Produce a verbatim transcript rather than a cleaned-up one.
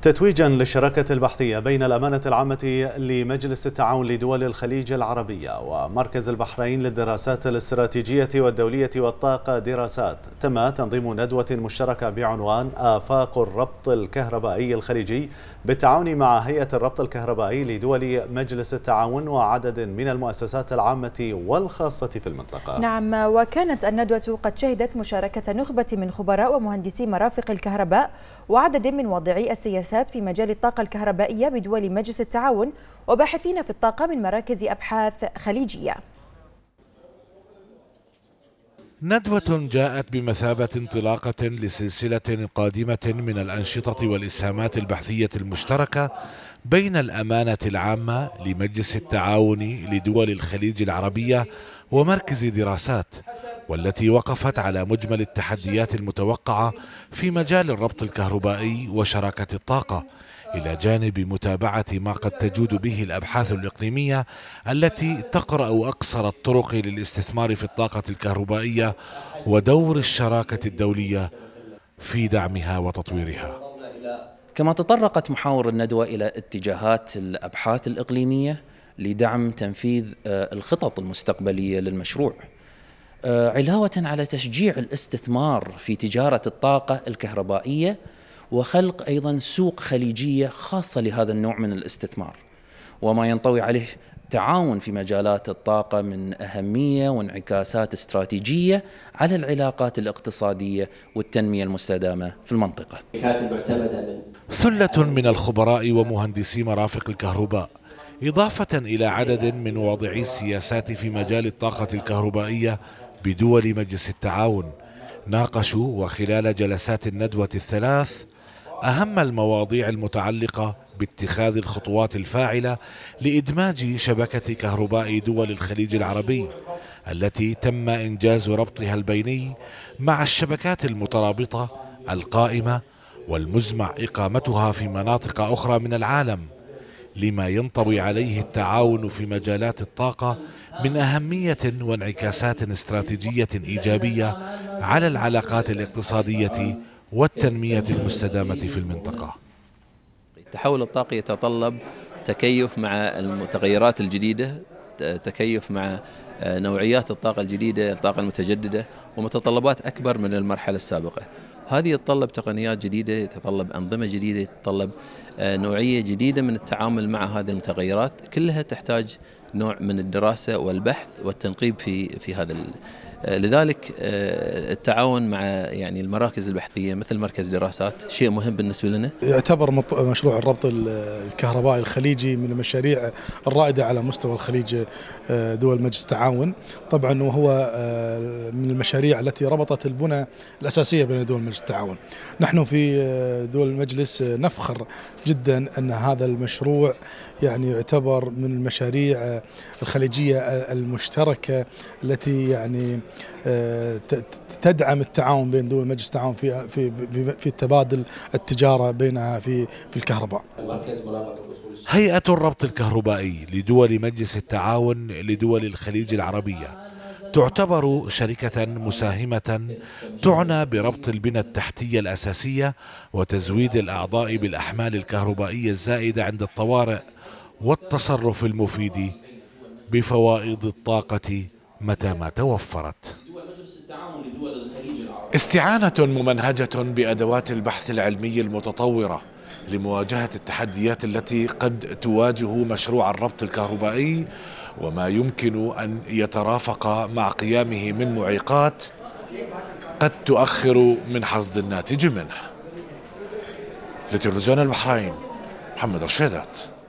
تتويجا للشراكة البحثية بين الأمانة العامة لمجلس التعاون لدول الخليج العربية ومركز البحرين للدراسات الاستراتيجية والدولية والطاقة دراسات، تم تنظيم ندوة مشتركة بعنوان آفاق الربط الكهربائي الخليجي بالتعاون مع هيئة الربط الكهربائي لدول مجلس التعاون وعدد من المؤسسات العامة والخاصة في المنطقة. نعم، وكانت الندوة قد شهدت مشاركة نخبة من خبراء ومهندسي مرافق الكهرباء وعدد من واضعي السياسات في مجال الطاقة الكهربائية بدول مجلس التعاون وباحثين في الطاقة من مراكز أبحاث خليجية. ندوة جاءت بمثابة انطلاقة لسلسلة قادمة من الأنشطة والإسهامات البحثية المشتركة بين الأمانة العامة لمجلس التعاون لدول الخليج العربية ومركز دراسات، والتي وقفت على مجمل التحديات المتوقعة في مجال الربط الكهربائي وشراكة الطاقة، إلى جانب متابعة ما قد تجود به الأبحاث الإقليمية التي تقرأ أقصر الطرق للاستثمار في الطاقة الكهربائية ودور الشراكة الدولية في دعمها وتطويرها. كما تطرقت محاور الندوة إلى اتجاهات الأبحاث الإقليمية لدعم تنفيذ الخطط المستقبلية للمشروع، علاوة على تشجيع الاستثمار في تجارة الطاقة الكهربائية وخلق أيضا سوق خليجية خاصة لهذا النوع من الاستثمار، وما ينطوي عليه تعاون في مجالات الطاقة من أهمية وانعكاسات استراتيجية على العلاقات الاقتصادية والتنمية المستدامة في المنطقة. ثلة من الخبراء ومهندسي مرافق الكهرباء إضافة إلى عدد من واضعي السياسات في مجال الطاقة الكهربائية بدول مجلس التعاون ناقشوا وخلال جلسات الندوة الثلاث أهم المواضيع المتعلقة باتخاذ الخطوات الفاعلة لإدماج شبكة كهرباء دول الخليج العربي التي تم إنجاز ربطها البيني مع الشبكات المترابطة القائمة والمزمع إقامتها في مناطق أخرى من العالم، لما ينطوي عليه التعاون في مجالات الطاقة من أهمية وانعكاسات استراتيجية إيجابية على العلاقات الاقتصادية والتنمية المستدامة في المنطقة. التحول الطاقي يتطلب تكيف مع المتغيرات الجديدة، تكيف مع نوعيات الطاقة الجديدة، الطاقة المتجددة، ومتطلبات أكبر من المرحلة السابقة. هذه يتطلب تقنيات جديدة، يتطلب أنظمة جديدة، يتطلب نوعية جديدة من التعامل مع هذه المتغيرات، كلها تحتاج نوع من الدراسة والبحث والتنقيب في في هذا. لذلك التعاون مع يعني المراكز البحثية مثل مركز دراسات شيء مهم بالنسبة لنا. يعتبر مشروع الربط الكهربائي الخليجي من المشاريع الرائدة على مستوى الخليج دول مجلس التعاون، طبعا وهو من المشاريع التي ربطت البنى الأساسية بين دول مجلس التعاون. نحن في دول المجلس نفخر جدا أن هذا المشروع يعني يعتبر من المشاريع الخليجية المشتركة التي يعني تدعم التعاون بين دول مجلس التعاون في في في تبادل التجارة بينها في في الكهرباء. هيئة الربط الكهربائي لدول مجلس التعاون لدول الخليج العربية تعتبر شركة مساهمة تعنى بربط البنى التحتية الأساسية وتزويد الأعضاء بالأحمال الكهربائية الزائدة عند الطوارئ والتصرف المفيد بفوائض الطاقة متى ما توفرت. استعانة ممنهجة بأدوات البحث العلمي المتطورة لمواجهة التحديات التي قد تواجه مشروع الربط الكهربائي وما يمكن أن يترافق مع قيامه من معيقات قد تؤخر من حصد الناتج منه. لتلفزيون البحرين، محمد رشيدات.